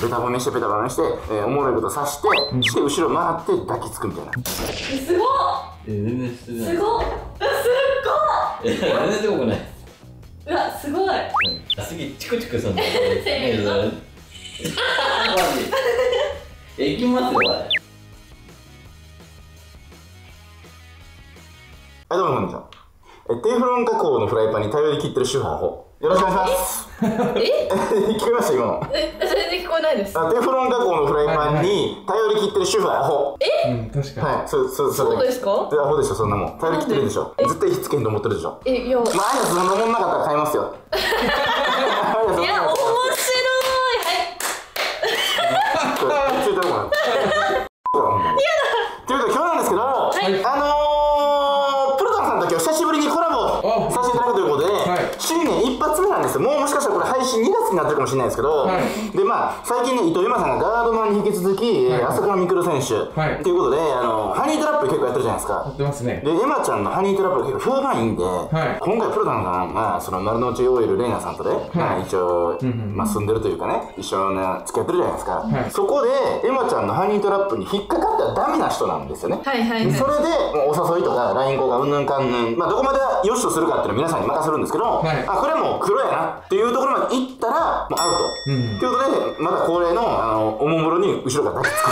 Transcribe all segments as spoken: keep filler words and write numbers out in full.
ベタ褒めしてベタ褒めして、えー、おもろいことさして、うん、して後ろ回って抱きつくみたいな。 すごっ。え、全然してない。すごっ。すっごい。え、全然すごくない。うわ、すごい。あ、次チクチクするんだ。せーの。マジ。え、いきますよ、これ。はい、 どうもこんにちは。テフロン加工のフライパンに頼り切ってる主婦の方。よろしくお願いします。え？聞こえました今の？ え、全然聞こえないです。 テフロン加工のフライパンに頼り切ってる主婦の方。 え？ うん、確かに。 はい、そう、そう、 そうですか？ アホでしょ、そんなもん。頼り切ってるでしょ。絶対火つけんと思ってるでしょ。 え、いや。まあ、 あいつそんなもんなかったら買いますよ。 いや、面白い。 はい。ついてるもん。ということで今日なんですけど、あのプロダンさんと今日久しぶりにコラボさせていただくということで、新年一発目なんですよ。もうもしかしたらこれ配信にがつになってるかもしれないですけど、でまあ最近ね伊藤優馬さんがガードマンに引き続き朝倉未来選手ということで、あのハニートラップ結構やってるじゃないですか。 やってますね。 でエマちゃんのハニートラップ結構評判いいんで、今回プロダンさんがその丸の内 オーエル レイナさんとで一応まあ住んでるというかね、一緒に付き合ってるじゃないですか。そこでエマちゃんのハニートラップに引っかかったらダメな人なんですよね。 はいはいはい。 それでお誘いとか ライン 交換うんぬんかんぬん、まあどこまで良しとするかっていうのは皆さんに任せるんですけど、はい、あこれはもう黒やなっていうところまで行ったらもうアウト、うん、ということでまだ恒例のあのおもむろに後ろから抱きつく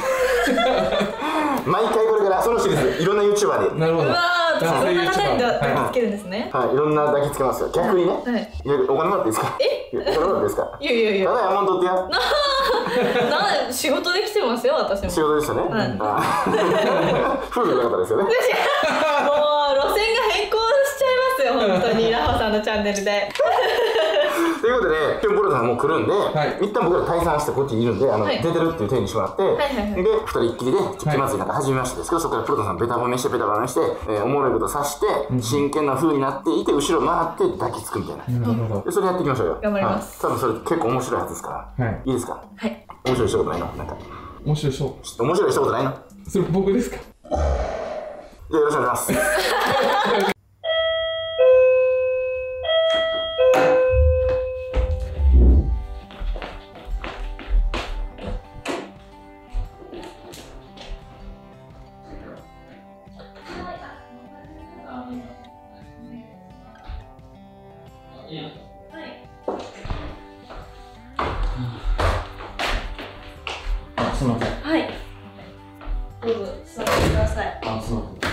毎回これからそのシリーズいろんな ユーチューバー で。 なるほど。うわー、そんな方に抱きつけるんですね。 はい、いろんな抱きつけますよ。逆にね、お金もらっていいですか？え？お金もらっていいですか？いやいやいや、ただ山本ってやな、仕事で来てますよ、私も。 仕事でしたね。夫婦の方ですよね。もう路線が変更しちゃいますよ、本当にラハさんのチャンネルで。 ということで、今日プロさんもう来るんで、一旦僕ら退散してこっちにいるんで、あの出てるっていう手にしてもらって、で、二人っきりで、気まずいなんか始めましたですけど、そこからプロさんベタ褒めしてベタ褒めして、おもろいことさして、真剣な風になっていて、後ろ回って抱きつくみたいな。で、それやっていきましょうよ。 頑張ります。 多分それ結構面白いはずですから。いいですか？はい。面白い一言ないの？なんか。 面白い一言。 面白い一言ないの？ それ僕ですか？じゃあよろしくお願いします。 あ、すみません。 はい。どうぞ座ってください。 あ、すみません。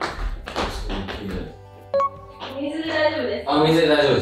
水で大丈夫です。 あ、水で大丈夫です。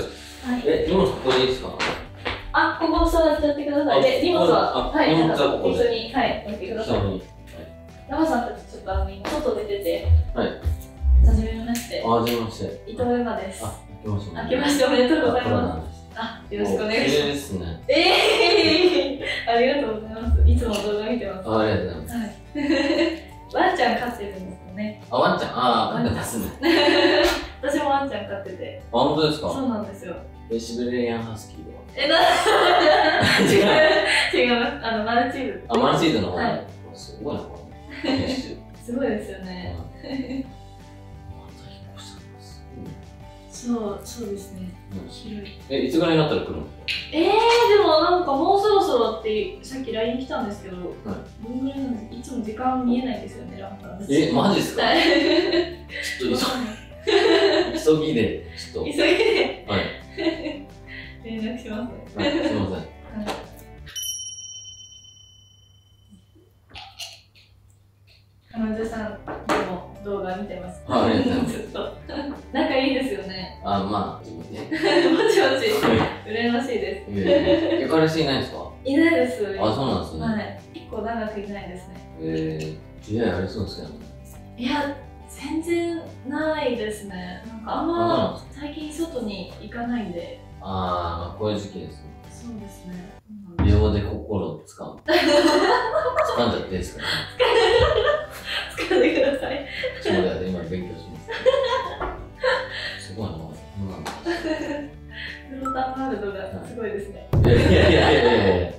はい。え、荷物ここでいいですか？ あ、ここ座っちゃってください。で、荷物は、はい、 荷物はここで一緒に、はい、置いてください。ラマさんたちちょっとあの今外出てて、はい。はじめまして。 あ、はじめまして。 伊藤優馬です。 あ、明けまして。 明けましておめでとうございます。あ、よろしくお願いします。 綺麗ですね。 ええー、ありがとうございます。いつも動画見てます。 あ、ありがとうございます。 はい。ワンちゃん飼ってるんですよね。 あ、ワンちゃん、あ、飼ってますね。 私もワンちゃん飼ってて。 あ、本当ですか？ そうなんですよ。 え、シベリアンハスキーは？ え、な違う、違います。あの、マルチーズ。 あ、マルチーズの方。 はい。 すごいな、これ。すごいですよね。そう、そうですね。広い。 え、いつぐらいになったら来るの？ えー、でもなんかもうそろそろってさっき ライン 来たんですけど、どんぐらいなんですか？いつも時間見えないんですよね、ランさん。 え、マジですか？ちょっと急ぎで、ちょっと。急ぎで。はい。連絡しますね。 はい、すみません。 彼女さんの動画見てます。 はい、ありがとうございます。 ずっと。仲いいですよね。 あ、まあ、自分で。 もちもち。羨ましいです。 え、彼氏いないんですか？ いないです。 あ、そうなんですね。 はい。結構長くいないですね。 ええ、出会いありそうですけどね。 いや、全然ないですね。なんかあんま最近外に行かないんで。 ああ、こういう時期ですね。 そうですね。 秒で心をつかむ。掴んじゃっていいですかね。 掴んでください。 ちょっと待って、今勉強します。すごいな、そうなんだ。 フローターワールドがすごいですね。 いやいやいやいやいや。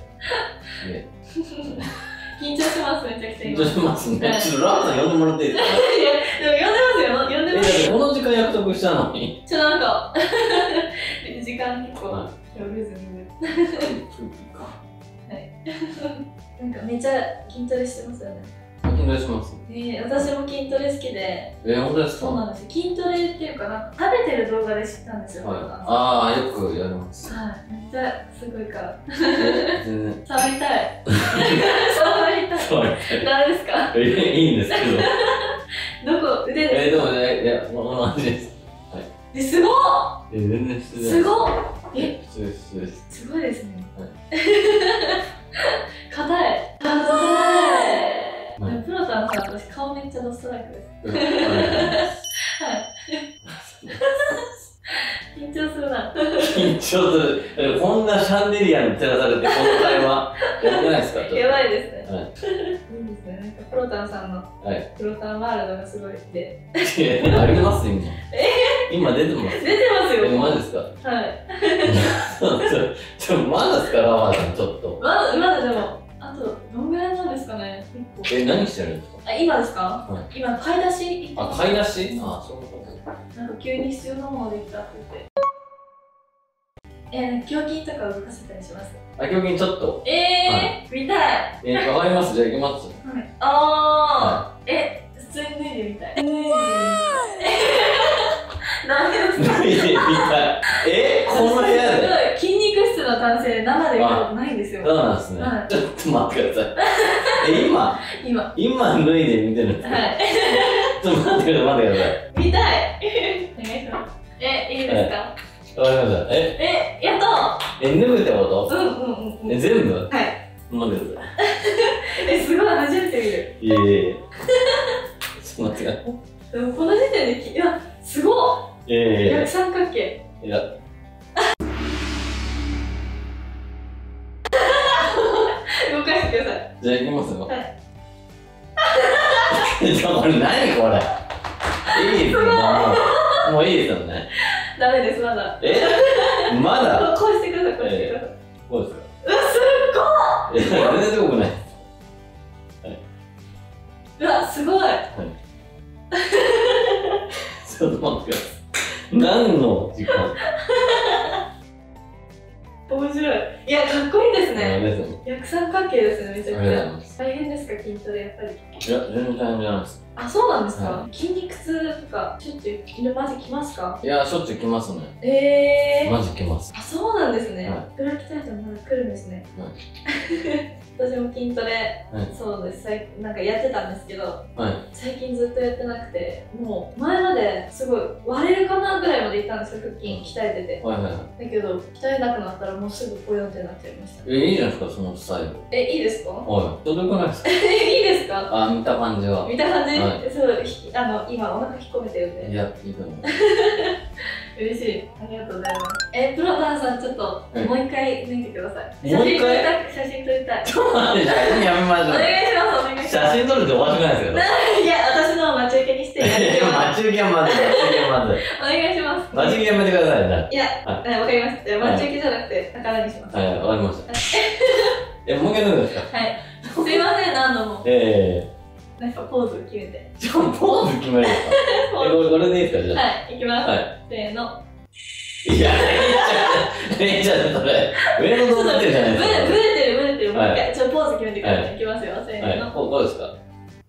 緊張します、めちゃくちゃ。 緊張しますね。ちょっとラーさん呼んでもらっていいですか？ いや、でも呼んでますよ、呼んでます。 え、この時間約束したのに。 ちょっとなんか、時間結構、今日リズムで。はい。 なんかめっちゃ筋トレしてますよね。 筋トレします。 えー、私も筋トレ好きで。 えー、本当ですか？ そうなんですよ。筋トレっていうか、なんか食べてる動画で知ったんですよ。 はい、ああ、よくやります。 はい、めっちゃすごいから。 全然。 触りたい。触りたい。 触りたい。 誰ですか？ え、いいんですけど。 どこ？腕ですか？ えー、でもね、いや、同じです。はい。 え、すごっ！ え、全然普通です。 すごっ！え、 普通です、普通です。 すごいですね。 はい。 硬い。硬い。プロタンさん、私顔めっちゃドストライクです。はい。緊張するな。 緊張する。こんなシャンデリアに照らされて、この会話、やばくないですか？ やばいですね。 はい。 いいですね。なんかプロタンさんのプロタンワールドがすごいで。 あります今。今出てます。 出てますよ。 え、マジですか？ はい。 ちょ、まだですか、ラワーさん、ちょっと。 まだ、まだでも、あと、どんぐらいなんですかね、結構。 え、何してるんですか？ あ、今ですか？ はい、 今、買い出し。 あ、買い出し？あ、そういうこと。 なんか急に必要なものできたって言って。えー、胸筋とか動かせたりします？ あ、胸筋ちょっと。 えー、はい、見たい。 えー、わかります。じゃあ行きます。 はい。あー、はい、え、普通に脱いでみたい。脱いでみたい。なんでですか？脱いでみたい。 え、この部屋で筋肉質の男性、生で見たことないんですよ。 そうなんですね。はい、ちょっと待ってください。え、今今。 今脱いで見てるんですか？はい。ちょっと待ってください、待ってください。 見たい。お願いします。え、いいですか？ わかりました。え、 え、やっとえ、脱ぐってこと？ うんうんうん。 え、全部？はい。 待ってください。え、すごい、初めて見る。 いえいえ。ちょっと待ってください。 でもこの時点で、いや、すごっ！ いやいや逆三角形。 いや。 動かしてください。 じゃあ行きますよ。 はい。 ちょ、これ何これ。いいですよ、もう。もういいですよね。 ダメです、まだ。 え？まだ？ こうしてください、こうしてください。 こうですか？ うわ、すっごい！ いや、全然すごくない。はい。 うわ、すごい。はい。 ちょっと待ってください。何の時間？ 面白い。いや、かっこいいですね。 ですね。 逆三角形ですね、めちゃくちゃ。 大変ですか、筋トレ、やっぱり。 いや、全然大変じゃないです。 あ、そうなんですか？はい、筋肉痛とか、しょっちゅう、マジきますか？ いや、しょっちゅう来ますね。 えー。 マジ来ます。 あ、そうなんですね。 はい、 プロ鍛えてもまだ来るんですね。 はい、 私も筋トレ、はい、そうです、なんかやってたんですけど、はい、最近ずっとやってなくて、もう前まですごい割れるかなぐらいまでいったんですよ、腹筋鍛えてて。はいはいはい、だけど、鍛えなくなったらもうすぐポヨンってなっちゃいました。 え、いいじゃないですか、そのスタイル。 え、いいですか？ はい。どうでもないですか？ いいですか？ あ、見た感じは。 見た感じ、はい、そう、あの、今お腹引っ込めてるんで。 いや、いいと思う。 嬉しい。ありがとうございます。え、プロダンさん、ちょっと、もう一回見てください。 もう一回写真撮りたい。 ちょっと待って、写真やめましょう。 お願いします、お願いします。 写真撮るっておかしくないですけど。いや、私の待ち受けにしてやってます。 待ち受けはまず、待ち受けはまず。 お願いします。 待ち受けやめてください、じゃあ。 いや、わかりました。待ち受けじゃなくて、宝にします。 はい、わかりました。え、もう一回脱ぐんですか？ はい。すいません、何度も。 ええ。なんかポーズ決めて。 ちょ、ポーズ決めるんですか？え、これでいいですか、じゃあ。 はい、いきます。はい。せーの。 いや、レイちゃん、それ、上の動画ってるじゃないですか。 ブレてる、ブレてる。もう一回、ちょっとポーズ決めてください。いきますよ、せーの。 こうですか？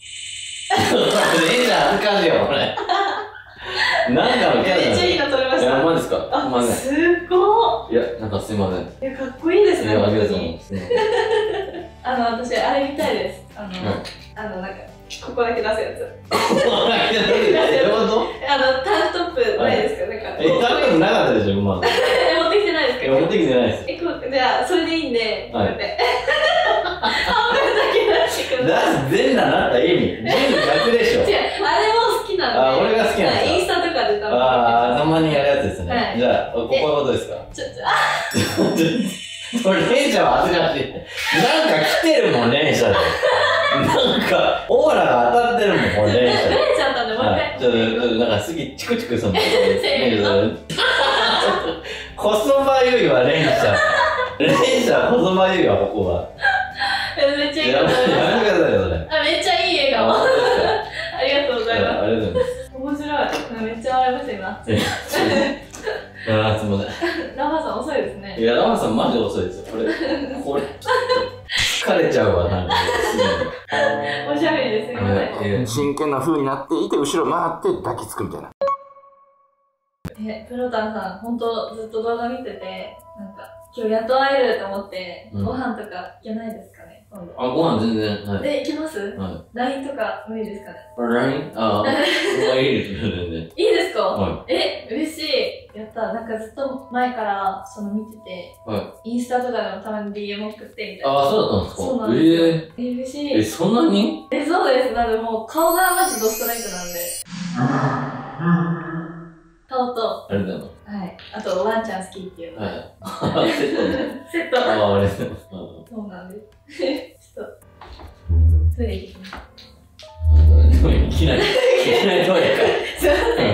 レイちゃん、恥ずかしいよ、これ。なんかのキャラめっちゃいいの撮れました。 いや、マジですか？ あ、すっごい。いや、なんかすいません。 いや、かっこいいですね、 ありがとうございます。 あの、私、あれ見たいです。あの、あの、なんか、ここだけ出すやつ。 ここだけ出すやつ。どういうこと？ あの、タンクトップないですか？なんか。 え、タンクトップなかったでしょ、まだ。 持ってきてないですか？ 持ってきてないです。 え、こう、じゃあ、それでいいんで、こうやって。半分だけ出してください。 全裸なった意味。全部逆でしょ。 違う、あれも好きなんで。 あ、俺が好きなんですか？ インスタとかでたまに。 ああ、たまにやるやつですね。じゃあ、ここはことですか？ ちょ、ちょ、あこれ、レイちゃんは恥ずかしい。なんか来てるもん、レイちゃん。なんか、オーラが当たってるもん、これ、レイちゃん。 レイちゃんなんで、もう一回。 ちょっと、なんか、次、チクチクすんの。コスバユイはレイちゃん。レイちゃん、コスバユイはここは。 めっちゃいい顔。やめてくださいよ、それ。 あ、めっちゃいい笑顔。ありがとうございます。 ありがとうございます。 面白い。めっちゃ笑いました、今。 あー、すみません。 ラマさん遅いですね。 いや、ラマさんマジ遅いですよ。これ、これ。 疲れちゃうわ、なんか。 おしゃべりですみません。 真剣な風になっていて、後ろ回って抱きつくみたいな。 え、プロタンさん、ほんとずっと動画見てて、なんか、今日やっと会えると思って、ご飯とかいけないですかね、今度。 あ、ご飯全然。 え、いけます？はい。ライン とか無理ですかね？ ライン？ ああ、いいです、全然。 いいですか？はい。え、嬉しい。やった。なんかずっと前からその見てて、はい。インスタとかでもたまに ディーエム 送ってみたいな。 ああ、そうだったんですか？ そうなんですよ。ええ、嬉しい。 え、そんなに？ え、そうです。なんでもう顔がマジドストライクなんで。顔と、 あれだな。 はい。あと、ワンちゃん好きっていうの。はい。セットね。セット。 ああ、あれ。 そうなんです。ちょっと、トイレ行きます。 トイレ、いきなり、いきなりトイレか。 すいません。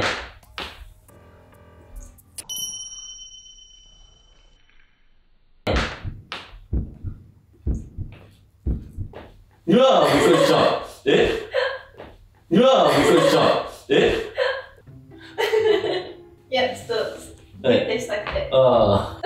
うわぁ、びっくりした。えうわぁ、びっくりした。えいや、ちょっと、徹底したくて。 ああ。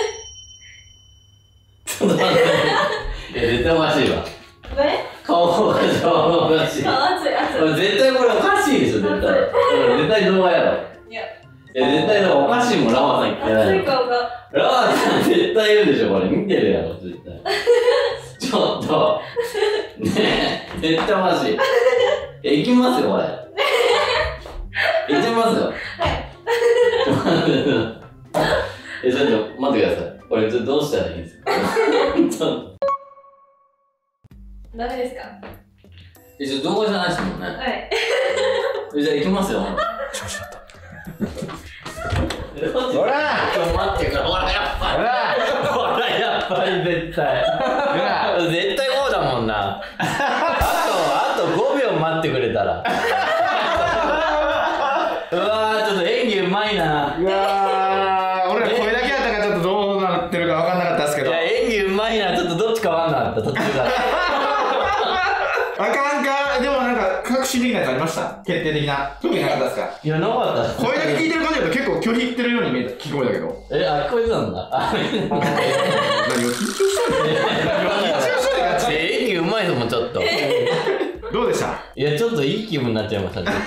ちょっと待って。いや、絶対おかしいわ。 え顔がおかしい。 顔熱い、熱い。 絶対これおかしいでしょ、絶対。絶対動画やろ。いや。いや、絶対おかしいもん、ラマさん言ってない。 熱い顔が。 ラマさん絶対言うでしょ、これ。見てるやろ、絶対。ちょっと。ねえ、絶対おかしい。え、行きますよ、これ。行ってみますよ。はい。ちょっと待って。え、ちょっと待ってください。これ、どうしたらいいですか？ちょっと。 ダメですか？ え、ちょっと動画じゃないですもんね。はい。え、じゃあ行きますよ。調子だった。ほら！ちょっと待ってから、ほら、やっぱり。ほら！ほら、やっぱり絶対。絶対こうだもんな。あと、あとごびょう待ってくれたら。うわー、ちょっと演技うまいな。 うわー、俺ら声だけやったからちょっとどうなってるか分かんなかったですけど。 いや、演技うまいな、ちょっとどっちか分かんなかった、途中から。 あかんか、でもなんか、革新的なやつありました？決定的な。特になかったですか？ いや、なかった。 声だけ聞いてる感じだと結構拒否ってるように見えた、聞こえたけど。 え、あ、聞こえてたんだ。あ、何を緊張したんだよ。緊張したんだよ、ガチで。 演技うまいのもちょっと。 どうでした？ いや、ちょっといい気分になっちゃいましたね。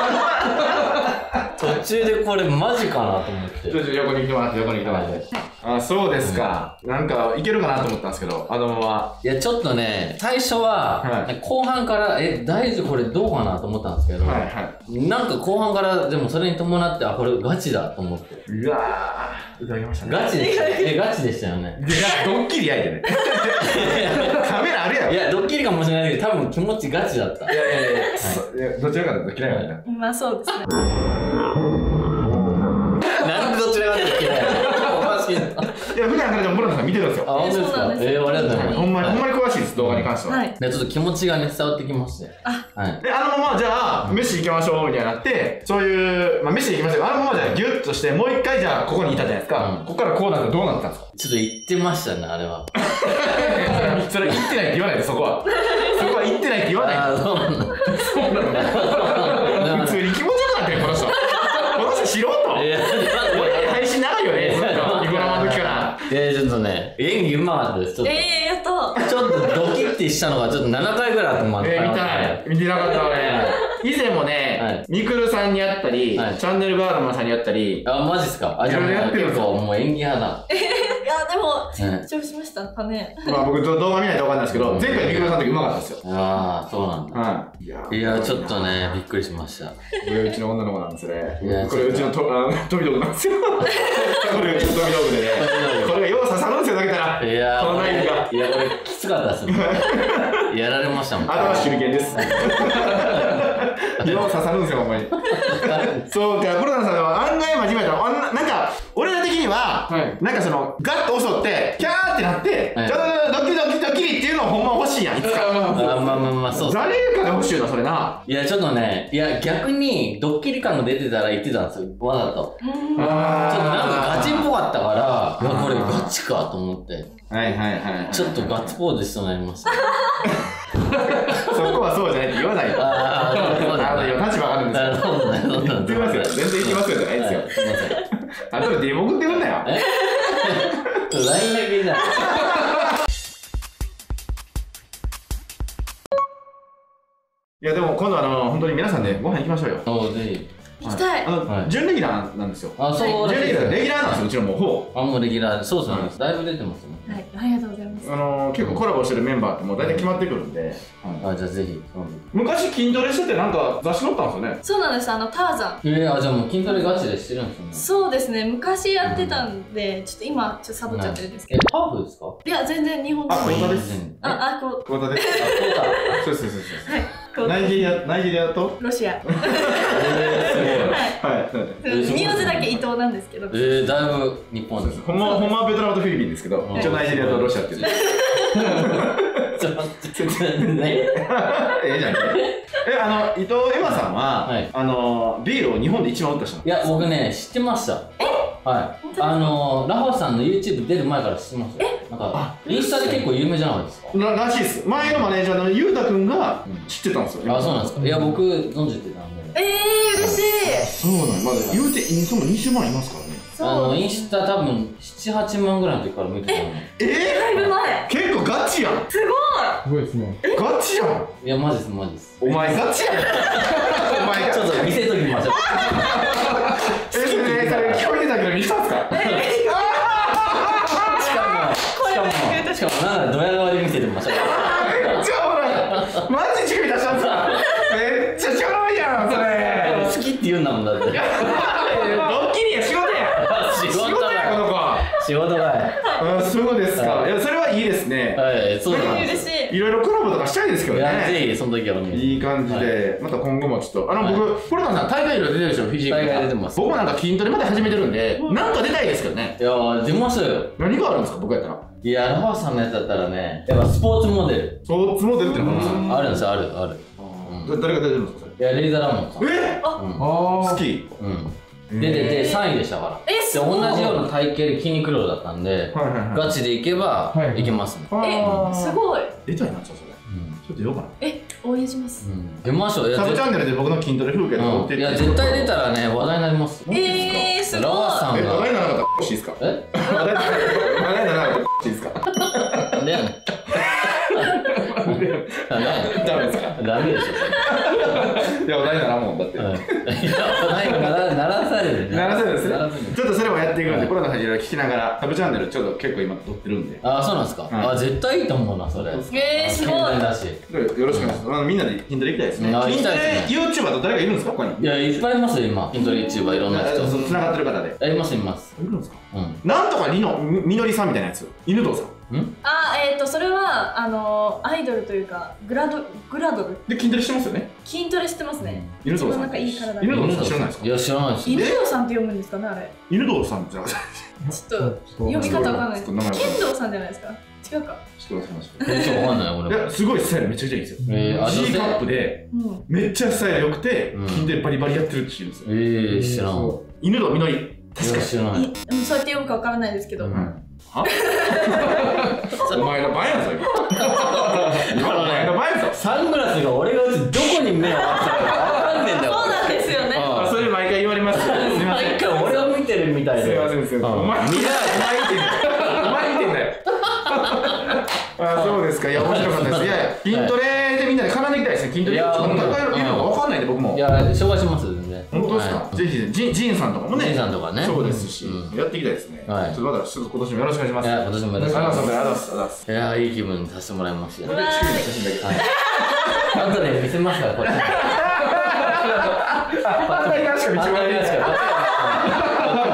途中でこれマジかなと思って。 ちょっと横に来てもらって、横に来てもらって。あ、そうですか。なんか、いけるかなと思ったんですけど、あのまま。 いや、ちょっとね、最初は、後半から、え、大丈夫これどうかなと思ったんですけど、なんか後半から、でもそれに伴って、あ、これガチだと思って。 うわー、いただきましたね。 ガチでした。え、ガチでしたよね。 いや、ドッキリ焼いてね。カメラあるやろ。 いや、ドッキリかもしれないけど、多分気持ちガチだった。 いやいやいや、どちらかというと嫌いなんだ。 まあそうですね。 なんでどちらかというと嫌いおかしいな。 いや、普段からでも、モロナさん見てるんですよ。 あ、本当ですか？えー、ありがとうございます。 ほんまに、ほんまに詳しいです、動画に関しては。はい。 ちょっと気持ちがね、伝わってきまして。 あ、 はい。 で、あのまま、じゃあ、飯行きましょう、みたいになって、そういう、まあ、飯行きましょう。あのままじゃあ、ギュッとして、もう一回、じゃあ、ここにいたじゃないですか。ここからこうなってどうなったんですか？ ちょっと言ってましたね、あれは。 それ言ってないって言わないで、そこは。そこは言ってないって言わない。ああ、そうなの。そうなの。普通に気持ちよくなってる、この人。この人素人。いや、配信長いよね、ずっと。ニコ生の時から。 いや、ちょっとね、演技うまかったです、ちょっと。 ええ、やった。 ちょっとドキッてしたのが、ちょっとななかいぐらいあってもらった。 えー、見たい。見てなかったわね。以前もね、みくるさんに会ったり、チャンネルガードマンさんに会ったり。 あ、マジっすか？あ、じゃあもう結構もう演技派だ。 いや、でも、緊張しましたかね。 まあ僕、動画見ないと分かんないですけど、前回みくるさんの時うまかったですよ。 ああ、そうなんだ。はい。いや、ちょっとね、びっくりしました。これうちの女の子なんですね。これうちの飛び道具なんですよ。これうちの飛び道具でね。これがよう刺さるんですよ、だけたら。いや、このナイフが。 いや、これきつかったっすね。やられましたもん。 頭手裏剣です。よう刺さるんですよ、ほんまに。そうか、プロダンさんは案外真面目だった。なんか、俺ら的には、なんかその、ガッと襲って、キャーってなって、ちょっとドキドキドキリっていうのをほんま欲しいやん、いつか。 まあまあまあまあ、そう。 誰かが欲しいよな、それな。 いや、ちょっとね、いや、逆に、ドッキリ感が出てたら言ってたんですよ、わざと。ちょっとなんかガチっぽかったから、いや、これガチかと思って。 はいはいはい。 ちょっとガッツポーズしそうになりました。 そこはそうじゃないって言わないと。ああ、そうだね。立場があるんですよ。そうだね。言ってますよ。全然言ってますよじゃないですよ。すいません。あとでデモ送ってくんなよ。 え？ラインだけじゃん。 いやでも今度あの本当に皆さんでご飯行きましょうよ。 おぜひ。 行きたい。 あの準レギュラーなんですよ。 あ、そう。 準レギュラーレギュラーなんですよ。うちのもうほぼ。 あ、もうレギュラー、そうそうなんです。だいぶ出てますね。 はい、ありがとうございます。 あの結構コラボしてるメンバーってもう大体決まってくるんで。 あ、じゃあぜひ。 昔筋トレしててなんか雑誌載ったんですよね。 そうなんです。あのターザン。 えー、あ、じゃあもう筋トレガチでしてるんですね。 そうですね。昔やってたんで、ちょっと今ちょっとサボっちゃってるんですけど。 え、ハーフですか？ いや、全然日本人。 あ、小田です。 あ、あ、こう。 小田です。あ、そうそうそうそう。はい。ナイジェリア、ナイジェリアとロシア。 えー、すごい。 はい。名字だけ伊藤なんですけど。 えー、だいぶ日本です。 ほんまほんまベトナムとフィリピンですけど、一応ナイジェリアとロシアっていう。 ちょっと待って、ね。 ええじゃん。え、あの伊藤エマさんはあのビールを日本で一番売った人。 いや、僕ね知ってました。え？はい。あのラファさんの YouTube 出る前から知ってました。え？なんかインスタで結構有名じゃないですか。 ららしいです。前のマネージャーのゆうたくんが知ってたんですよ。 あ、そうなんですか。いや、僕存じてたんで。 ええ、嬉しい。 そうなん。まだ言うてインスタもにじゅうまんいますからね。 あのインスタ多分なな、はちまんぐらいの時から見てたの。 ええ、 だいぶ前。 結構ガチやん。 すごい。 すごいですね。 ガチやん。 いや、マジですマジです。 お前ガチやん。お前ちょっと見せときましょう。 え、それそれ聞こえてたけど見せたんすか。 しかもしかもなんかドヤ顔で見せてました。 めっちゃおもろい。マジ乳首出したんすか。めっちゃちょろいやんそれ。 好きって言うんだもんだって。 ドッキリや仕事や。 仕事やこの子。 仕事がい。 あ、そうですか。いや、それはいいですね。 はい、そうなんです。 嬉しい。 いろいろコラボとかしたいですけどね。 ぜひその時はお願いします。 いい感じで、また今後もちょっとあの僕コロナさん大会いろいろ出てるでしょ。フィジーク。 大会出てます。 僕もなんか筋トレまで始めてるんで、なんか出たいですけどね。 いやー、出ますよ。 何があるんですか僕やったら。 いや、ラファさんのやつだったらね、やっぱスポーツモデル。 スポーツモデルってのがあるんですよ、あるある。 誰が出てるんですかそれ。いや、レイザーラモンさん。 え？好き。うん。出ててさんいでしたから。 え、すごい。 同じような体型で筋肉量だったんで、ガチでいけばいけますね。 え、すごい。 出たいな、ちょっとそれ。ちょっとようかな。 え、応援します。 出ましょう。 サブチャンネルで僕の筋トレ風景とか追っていや、絶対出たらね、話題になります。 えー、すごい。 ラワさんが。 話題にならなかったら欲しいですか。え？話題にならなかったら欲しいですか。 ね。 ダメですか。 ダメでしょ。 いや、話題にならんもんだって。いや、 話題にならされる。 ならされるですね。ちょっとそれもやっていくので、コロナの話を聞きながら、サブチャンネルちょっと結構今撮ってるんで。 あ、そうなんですか。あ、絶対いいと思うな、それ。 えー、すごい。 よろしくお願いします。みんなで筋トレ行きたいですね。筋トレ YouTuber と誰かいるんですか、ここに。 いや、いっぱいいますよ、今。筋トレ YouTuber いろんな人。 つながってる方で。 います、います。 いるんですか。なんとかりのみのりさんみたいなやつ。犬堂さん。 あ、えっとそれはあのアイドルというかグラドグラドルで筋トレしてますよね。 筋トレしてますね。 犬堂さん。 なんかいい体。 犬堂さん知らないですか。 いや、知らないです。 犬堂さんって読むんですかね、あれ。 犬堂さんじゃ。 ちょっと読み方わかんないです。剣道さんじゃないですか。違うか。 ちょっと忘れました。 ちょっとわかんない俺。 いや、すごいスタイルめちゃくちゃいいですよ。ええ、G カップでめっちゃスタイル良くて筋トレバリバリやってるって言うんですよ。 ええ、知らん。 犬堂みのり。確かに知らない。 そうやって読むかわからないですけど。 は？お前の番やぞ今。今お前の番やぞ。 サングラスが俺がどこに目を合わせたかわかんねえんだよ。 そうなんですよね。 それ毎回言われます。すみません。 毎回俺を見てるみたいで。 すみませんすみません。お前見てんだよ。お前見てんだよ。あ、そうですか。いや面白かったです。いやいや筋トレでみんなで絡んでいきたいですね。筋トレちょっと高いのいるのかわかんないんで僕も。 いや紹介します全然。 本当ですか。ぜひジンジンさんとかもね。 ジンさんとかね。 そうですしやっていきたいですね。ちょっとまだちょっと今年もよろしくお願いします。いや今年もよろしくお願いします。 ありがとうございます。 いやいい気分にさせてもらいました。 これでチキンの写真だけ。 あとで見せますからこっち。 あんなにしか見せない。